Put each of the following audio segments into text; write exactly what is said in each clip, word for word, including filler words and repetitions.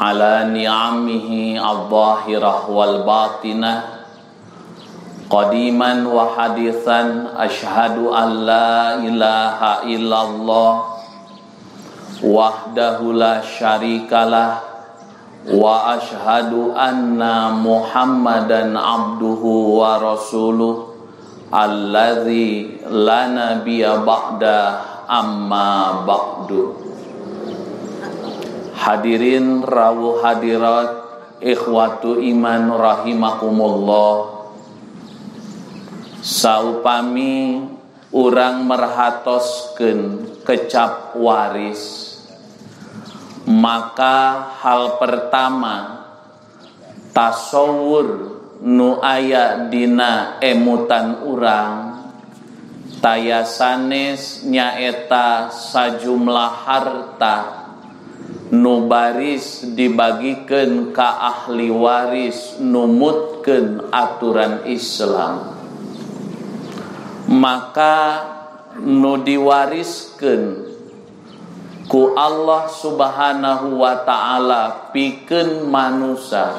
ala ni'amihi al-zahirah wal batinah qadiman wa hadithan asyhadu an la ilaha illallah wahdahu la syarikalah wa asyhadu anna muhammadan abduhu wa rasuluh alladzi la nabiyya ba'da amma ba'du. Hadirin rawuh hadirat ikhwatu iman rahimakumullah, saupami urang merhatoskeun kecap waris, maka hal pertama tasawur nu aya dina emutan urang tayasanes nyaeta sajumlah harta nu baris dibagikeun ka ahli waris numutkeun aturan Islam, maka nu diwariskeun ku Allah subhanahu wa ta'ala pikeun manusia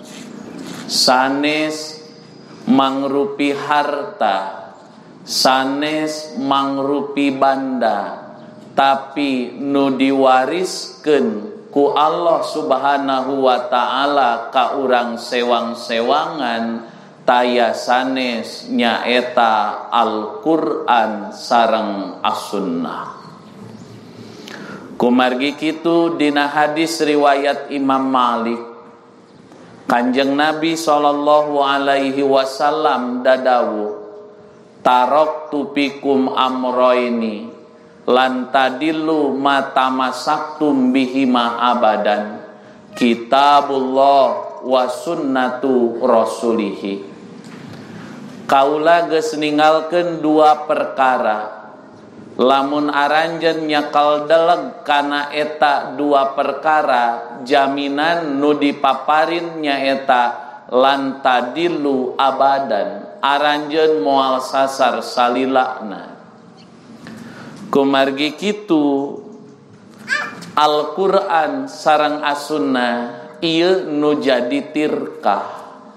sanes mangrupi harta, sanes mangrupi banda, tapi nu diwariskeun ku Allah subhanahu wa ta'ala ka urang sewang-sewangan tayasanes nyaeta Al-Qur'an sareng As-Sunnah. Kumargi kitu dina hadis riwayat Imam Malik, Kanjeng Nabi sallallahu alaihi wasallam dadawuh, taraktu fikum amroini lan tadillu ma tamassaktum bihima abadan, kitabullah wa sunnatu rasulih. Kaula geus ninggalkeun dua perkara, lamun aranjeun nyakal deleg kana eta dua perkara, jaminan nu dipaparin nyaeta lan tadillu abadan, aranjeun moal sasar salilana. Kumargi kitu Al-Qur'an sareng As-Sunnah ieu nu jadi tirkah.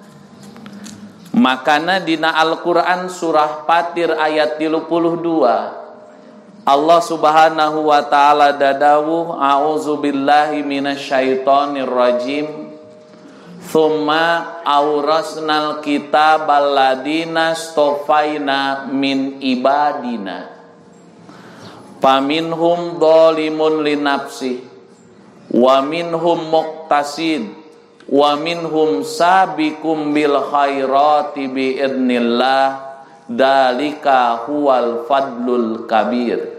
Makana dina Al-Qur'an surah Fatir ayat tilu puluh dua Allah subhanahu wa ta'ala dadawuh, a'udzu billahi minasyaitonir rajim, thumma awrasnal kitabal ladina stofaina min ibadina faminhum dhalimun linafsi wa minhum muqtasid wa minhum sabiqum bil khairati bi idznillah dalika huwal fadlul kabir.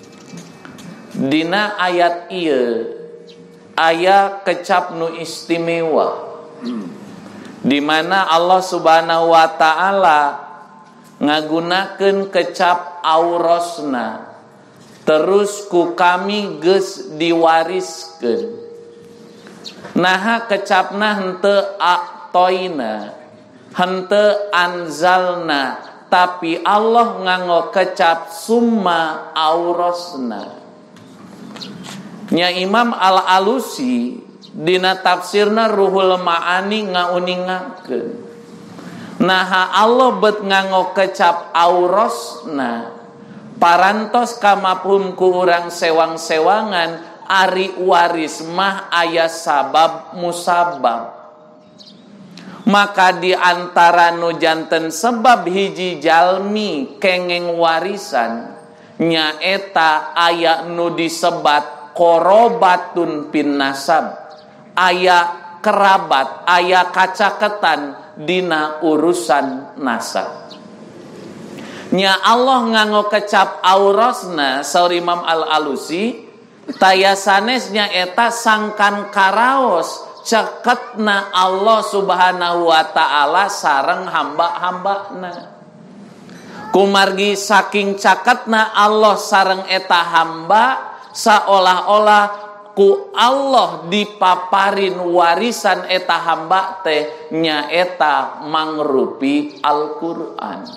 Dina ayat ieu aya kecap nu istimewa, di mana Allah subhanahu wa ta'ala ngagunakeun kecap aurosna, terus ku kami geus diwariskeun. Naha kecapna henteu atoina, henteu anzalna, tapi Allah nganggo kecap summa aurosna. Nya Imam Al-Alusi dina tafsirna Ruhul Ma'ani ngauningakeun, naha Allah bet nganggo kecap aurosna parantos kamapun ku urang sewang-sewangan ari waris mah aya sabab musabab. Maka di antara nu janten sebab hiji jalmi kengeng warisan nyaeta aya nu disebat korobatun pin nasab, aya kerabat, aya kacaketan dina urusan nasab. Nya Allah nganggo kecap aurosna saur Imam Al-Alusi tayasanesnya eta sangkan karaos ceketna Allah subhanahu wa ta'ala sareng hamba-hambana. Kumargi saking caketna Allah sareng eta hamba, seolah-olah ku Allah dipaparin warisan eta hamba teh nyaeta mangrupi Al-Qur'an.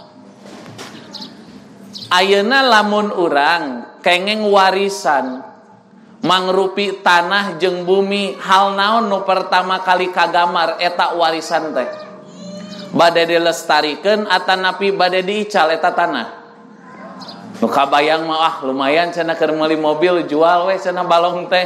Ayeuna lamun urang kengeng warisan mangrupi tanah jeung bumi, hal naon nu pertama kali kagamar eta warisan teh bade dilestarikeun atanapi bade diical eta tanah. Nu kabayang mah ah lumayan cenah keur meuli mobil jual we cenah balong teh.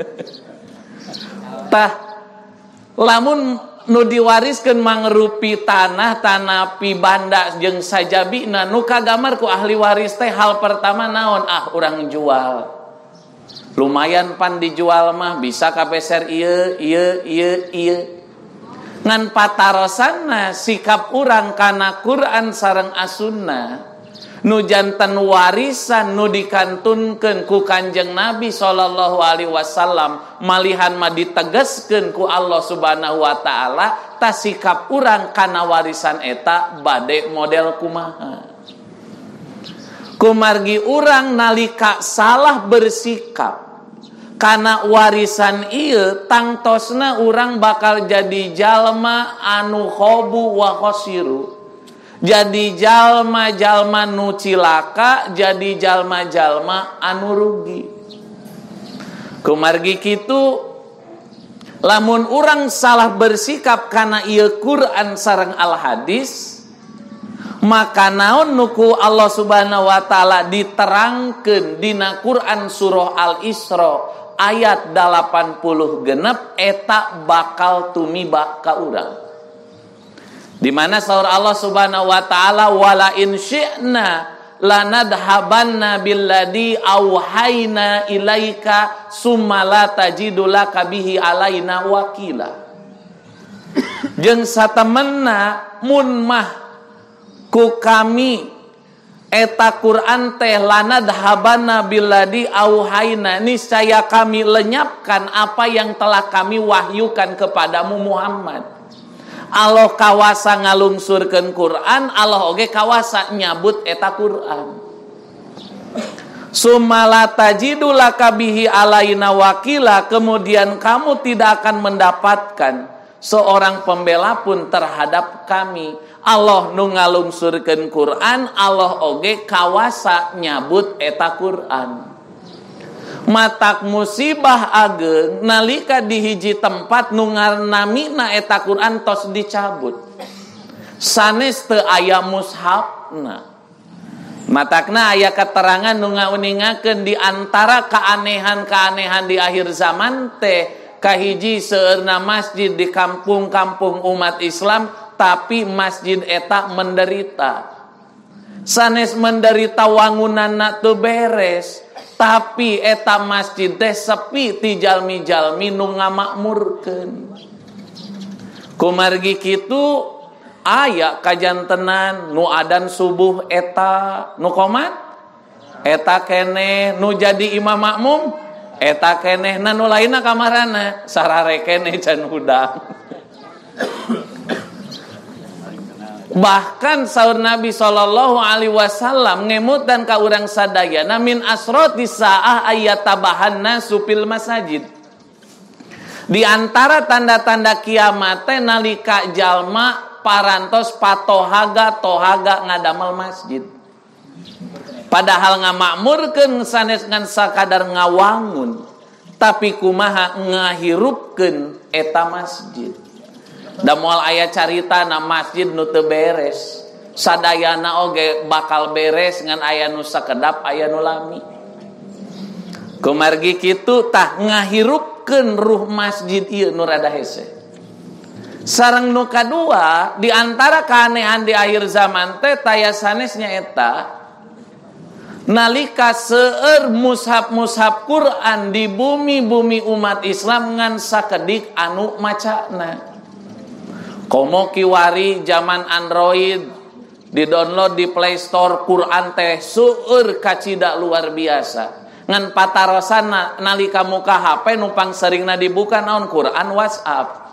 Tah lamun nu diwariskeun mangrupi tanah tanapi banda jeung sajabina nu kagamar ku ahli waris teh hal pertama naon? Ah urang jual. Lumayan pan dijual mah bisa kapeser ieu ieu ieu ieu. Ngan patarosanna sikap urang kana Quran sareng as-sunnah nu janten warisan nu dikantunkeun ku Kanjeng Nabi sallallahu alaihi wasallam malihan mah ditegaskeun ku Allah Subhanahu wa taala, ta sikap urang kana warisan eta bade model kumaha. Kumargi urang nalika salah bersikap kana warisan ieu tangtosna urang bakal jadi jalma anu khobu wa khosiru, jadi jalma-jalma nu cilaka, jadi jalma-jalma anu rugi. Kumargi kitu lamun urang salah bersikap kana ieu Quran sareng al hadis, maka naon nuku Allah Subhanahu wa taala diterangkeun dina Quran surah Al-Isra ayat delapan puluh genep eta bakal tumiba ka urang. Di mana saur Allah Subhanahu wa taala wala in syi'na lanadhabanna billadzi auhayna ilaika summa la tajidu laka bihi alaina wakila. Jeung satemenna mun mah ku kami eta Quran teh lanadhabanna billadzi auhayna, niscaya kami lenyapkan apa yang telah kami wahyukan kepadamu Muhammad. Allah kawasa ngalungsurkeun Quran, Allah oge kawasa nyabut eta Quran. Sumala tajidu laka bihi alaina wakila, kemudian kamu tidak akan mendapatkan seorang pembela pun terhadap kami. Allah nu ngalungsurkeun Quran, Allah oge kawasa nyabut eta Quran. Matak musibah ageung nalika di hiji tempat nu ngarnamina eta Quran tos dicabut. Sanes teu aya mushafna. Matakna aya keterangan nu ngauningakeun di antara keanehan-keanehan di akhir zaman teh kahiji seueurna masjid di kampung-kampung umat Islam, tapi masjid eta menderita. Sanes menderita wangunanna teu beres, tapi eta masjid teh sepi ti jalmi-jalmi nu ngamakmurkeun. Kumargi kitu aya kajantenan nu adan subuh eta nu qomat eta keneh, nu jadi imam makmum eta keneh, na nu lainna kamarana sarare keneh can hudang. Bahkan saur Nabi sallallahu alaihi wasallam ngemutdan ka urang sadayana min asroti saah ayatabahanna supil masajid. Di antara tanda-tanda kiamat teh nalika jalma parantos patohaga tohaga ngadamel masjid. Padahal ngamakmurkeun sanes ngan sakadar ngawangun, tapi kumaha ngahirupkeun eta masjid. Da moal aya carita na masjid nu teu beres, sadayana oge bakal beres ngan aya nu sakedap aya nu lami. Kumargi kitu tah ngahirupkeun ruh masjid ieu nu rada hese. Sareng nu kadua di antara keanehan di akhir zaman teh taya sanesnya eta nalika seueur mushaf-mushaf Quran di bumi-bumi umat Islam ngan sakedik anu macana. Komo kiwari zaman Android di-download di Play Store Quran teh seueur kacida luar biasa. Ngan patarosan nalika muka H P numpang seringna dibuka naon Quran WhatsApp.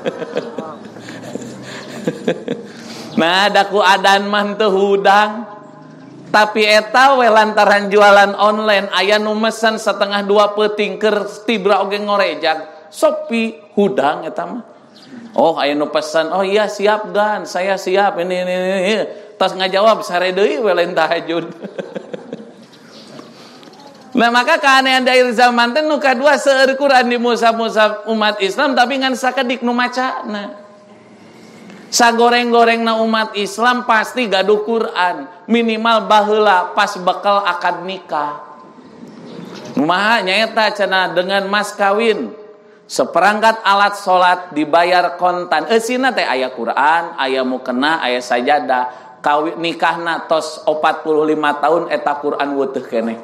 Nah daku adan mah teu hudang. Tapi eta we lantaran jualan online aya nu mesen setengah dua peuting keur tibra oge ngorejag. Sopi hudang eta mah. Oh aya nu pesan, oh iya siap gan, saya siap ini ini ini. Tas ngajawab sare deui we lain tahajud. Nah maka keanehan dair zaman teh nu kadua seueur Quran di mushaf-mushaf umat Islam tapi ngan sakedik nu macana. Sagoreng-gorengna umat Islam pasti gaduh Quran, minimal baheula pas bekal akad nikah. Kumaha nyaeta cenah dengan mas kawin, seperangkat alat salat dibayar kontan. Eusina teh aya Quran, aya mukena, aya sajadah. Kawin nikahna tos empat puluh lima tahun eta Quran weutuh keneh.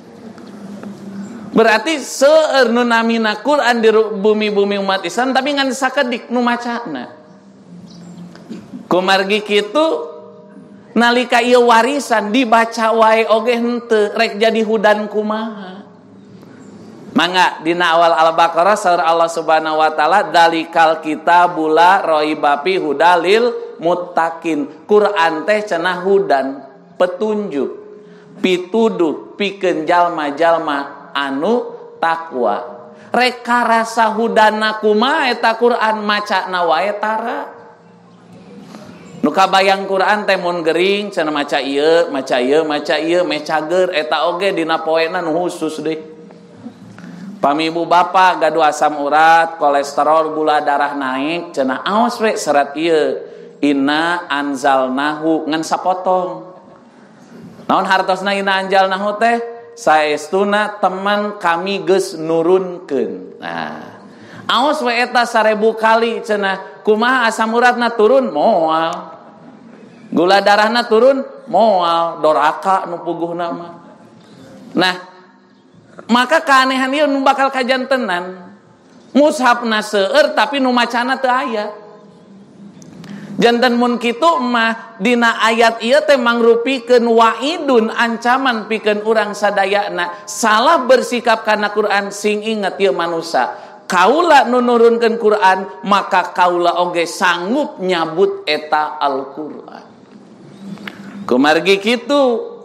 Berarti seueur nu namina Quran di bumi-bumi umat Islam tapi ngan sakedik nu macana. Kumargi kitu nalika ieu warisan dibaca wae oge henteu rek jadi hudan kumaha. Mangga dina awal Al-Baqarah saur Allah Subhanahu wa taala dalikal kitabula raiba fi hudalil muttaqin. Quran teh cenah hudan petunjuk pituduh pikeun jalma-jalma anu takwa. Rek rasa hudana kumaha eta Quran macana wae tara. Nu kabayang Quran teh mun gering cenah maca ieu, maca ieu, maca ieu, meh cager eta oge dina poena nu khusus deui. Pami ibu bapa gaduh asam urat, kolesterol, gula darah naik, cenah aos we serat ieu. Inna anzalnahu ngan sapotong. Naon hartosna inna anzalnahu teh? Saestuna teman kami geus nurunkeun. Nah, aos we eta seribu kali cenah. Kumaha asam uratna turun moal. Gula darahna turun moal, doraka nu puguhna mah. Nah, maka keanehan ieu nu bakal kajantenan. Mushafna seueur tapi nu macana teu aya. Janten mun kitu mah dina ayat ieu teh mangrupikeun waidun ancaman pikeun urang sadayana salah bersikap kana Quran sing inget ieu manusia. Kaula nu nurunkeun Quran maka kaula oge sanggup nyabut eta Al-Qur'an. Kumargi kitu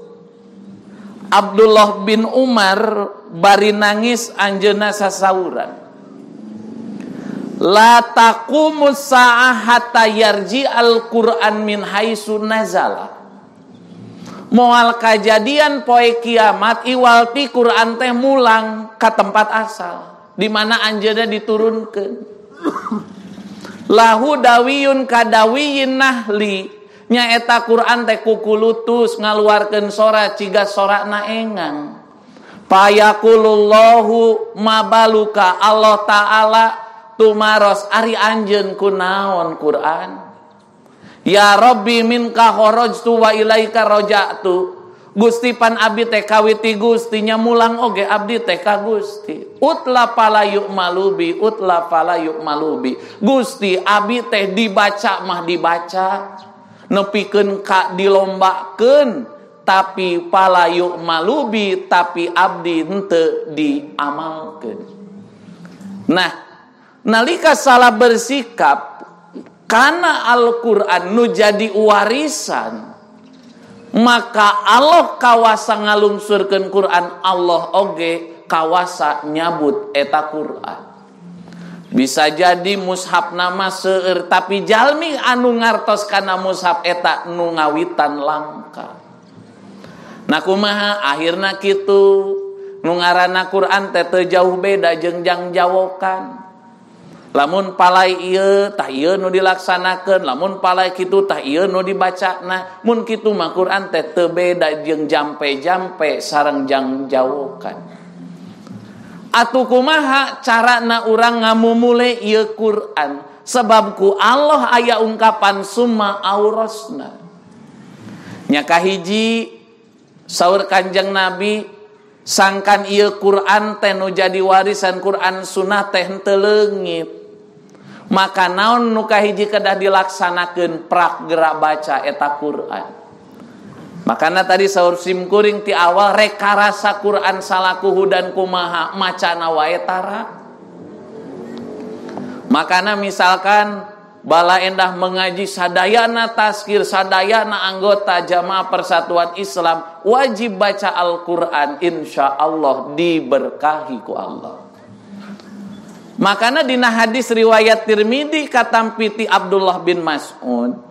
Abdullah bin Umar bari nangis anjeunna sasauran. La taqumus sa'ah hatta yarji al-Qur'an min haitsu nazala. Moal kajadian poe kiamat iwal ti Quran teh mulang ka tempat asal di mana anjeunna diturunkeun. Lahu dawiyun kadawiyin nahli. Nyaeta Quran teh kukulutus ngaluarkeun sora ciga sorana engang. Payakulullahu mabaluka Allah Ta'ala tumaros ari anjeun kunaon Quran. Ya Rabbi minka kharajtu wa ilaika raja'tu. Gusti pan abdi teh kawiti Gusti nya mulang oge abdi teh ka Gusti. Utla pala yu'malubi, utla pala yu'malubi. Gusti abdi teh dibaca mah dibaca. Nepikeun ka dilombakeun tapi pala yu'malubi tapi abdi henteu diamalkeun. Nah, nalika salah bersikap kana Al-Qur'an nu jadi warisan, maka Allah kawasa ngalungsurkeun Quran, Allah oge kawasa nyabut eta Quran. Bisa jadi mushaf nama seueur tapi jalmi anu ngartos kana mushaf eta nu ngawitan langka. Nah kumaha akhirna kitu nu ngaranna Quran teh teu jauh beda jeung jang jawokan. Lamun palai ieu tah ieu nu dilaksanakeun, lamun palai kitu tah ieu nu dibacana. Mun kitu mah Quran teh teu beda jeung jampe-jampe sareng jang jawokan. Atuh kumaha carana urang ngamumule ieu Quran? Sebab ku Allah aya ungkapan summa aurasna. Nya kahiji saur Kanjeng Nabi sangkan ieu Quran teh nu jadi warisan Quran sunnah teh henteu leungit. Maka naon nu kahiji kedah dilaksanakeun prak gerak baca eta Quran. Makana tadi saur simkuring ti awal reka rasa Quran salaku hudan kumaha macana wae tara. Makana misalkan bala endah mengaji sadayana tazkir sadayana anggota jamaah persatuan Islam wajib baca Al-Qur'an insyaallah diberkahi ku Allah. Makana dina hadis riwayat Tirmidzi katampi ti Abdullah bin Mas'ud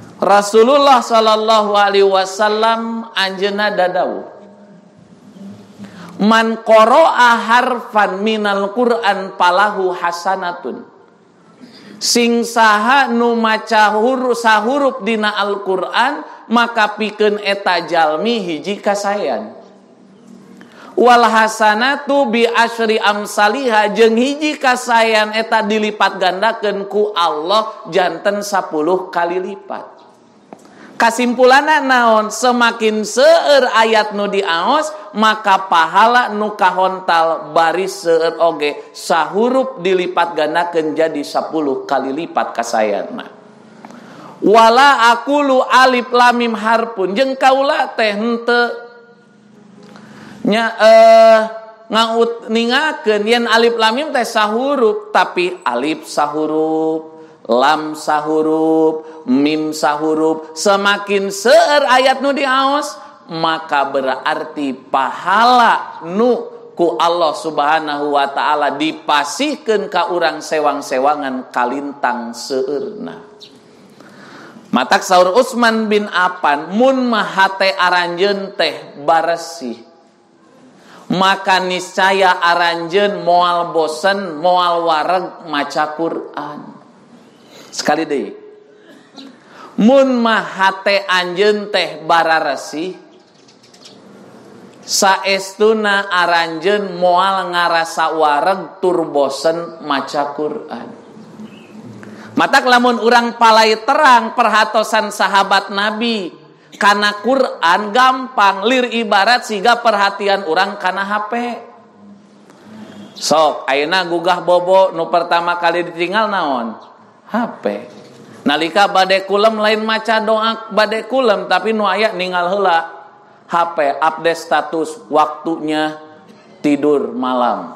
Rasulullah sallallahu alaihi wasallam anjeunna dadawuh Man qara'a harfan minal Qur'an falahu hasanatun. Sing saha nu maca huruf sahurup dina Al-Qur'an maka pikeun eta jalmi hiji kasayan. Wal hasanatu bi asyri amsalihha, jeung hiji kasayan eta dilipat gandakeun ku Allah janten sepuluh kali lipat. Kasimpulanna naon? Semakin seueur ayat nu diaos maka pahala nu kahontal baris seueur oge sahurup dilipat gandakeun jadi sepuluh kali lipat kasayanna. Wala aqulu alif lam mim harpun, jeung kaula teh henteu nya eh ngaut ningakeun yen alif lam mim teh sahurup, tapi alif sahurup, lam sahurup, mim sahurup. Semakin seueur ayat nu diaos maka berarti pahala nu ku Allah Subhanahu wa taala dipasihkeun ka urang sewang-sewangan kalintang seueurna. Matak saur Utsman bin Affan, mun mah hate aranjeun teh baresih, maka niscaya aranjeun moal bosen, moal wareg maca Quran. Sekali deui. Mun mah hate anjeun teh bararesih, saestuna aranjeun moal ngarasa wareg tur bosen maca Quran. Matak lamun urang palai terang perhatosan sahabat Nabi kana Quran gampang, lir ibarat siga perhatian urang kana H P. Sok ayeuna gugah bobo nu pertama kali ditinggal naon? H P. Nalika bade kulem lain maca doa bade kulem, tapi nu aya ninggal heula H P update status waktunya tidur malam.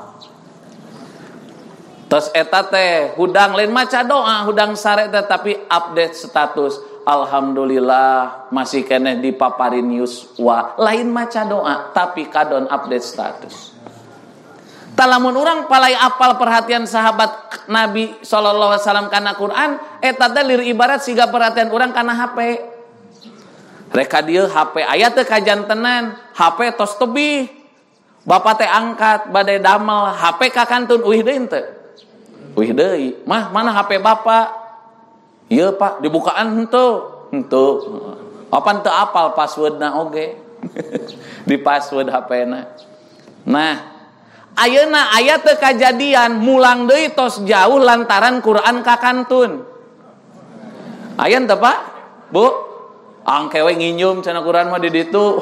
Terus eta teh hudang lain maca doa, hudang sare teh tapi update status. Alhamdulillah masih keneh dipaparin yuswa. Lain maca doa tapi kadon update status. Talamun urang palai apal perhatian sahabat Nabi sallallahu alaihi wasallam kana Quran, eta teh lir ibarat siga perhatian urang kana H P. Reka dieu H P aya teh kajantenan, H P tos tebih. Bapak teh angkat bade damel, H P ka kantun uih deui teu? Uih deui. Mah mana H P Bapak? Ieu Pak, dibukaan henteu. Henteu. Apa teu apal passwordna oge. Di password H P-na. Nah, ayeuna aya teu kajadian mulang deui tos jauh lantaran Quran ka kantun. Aya teu Pak? Bu? Angkewe nginjum cenah Quran mah di ditu.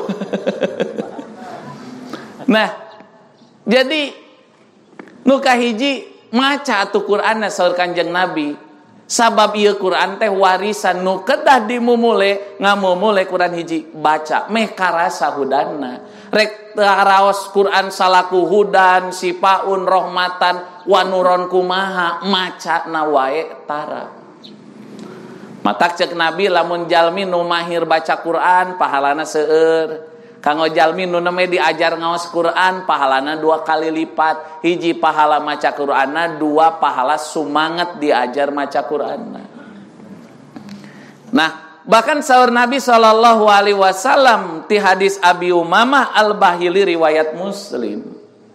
Nah, jadi nu kahiji maca atuh Qur'anna saur Kanjeng Nabi. Sabab ieu Quran teh warisan nu kedah dimumule, ngamumule Quran hiji baca meh karasa hudanna. Rek raos Quran salaku hudan, sipaun rahmatan wa nuron kumaha maca na wae tara. Matak cek Nabi lamun jalmi nu mahir baca Quran pahalana seueur. Kanggo jalmi nu neme diajar ngaos Quran pahalana dua kali lipat. Hiji pahala maca Qur'anna, dua pahala sumanget diajar maca Qur'anna. Nah, bahkan saur Nabi sallallahu alaihi wasallam ti hadis Abi Umamah Al-Bahili riwayat Muslim.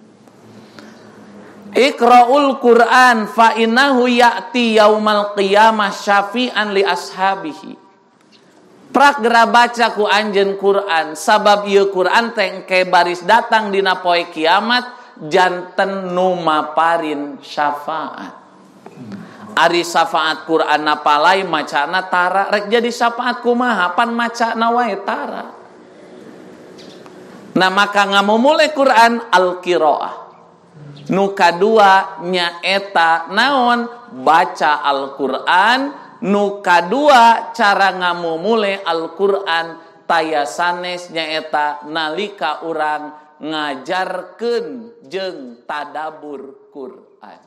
Iqra'ul Qur'an fa innahu ya'ti yaumal qiyamah syafi'an li ashabihi. Prak gera baca ku anjeun Quran, sabab ieu Quran teh engke baris datang dina poe kiamat janten nu maparin syafaat. Ari syafaat Quran napalai macana tara, rek jadi syafaat kumaha pan macana wae tara. Nah maka ngamumule Quran al-qiraah. Nu kadua nyaeta naon? Baca Al-Qur'an. Nu kadua cara ngamumule Al-Qur'an taya sanes nyaeta nalika urang ngajarkeun jeung tadabur Qur'an.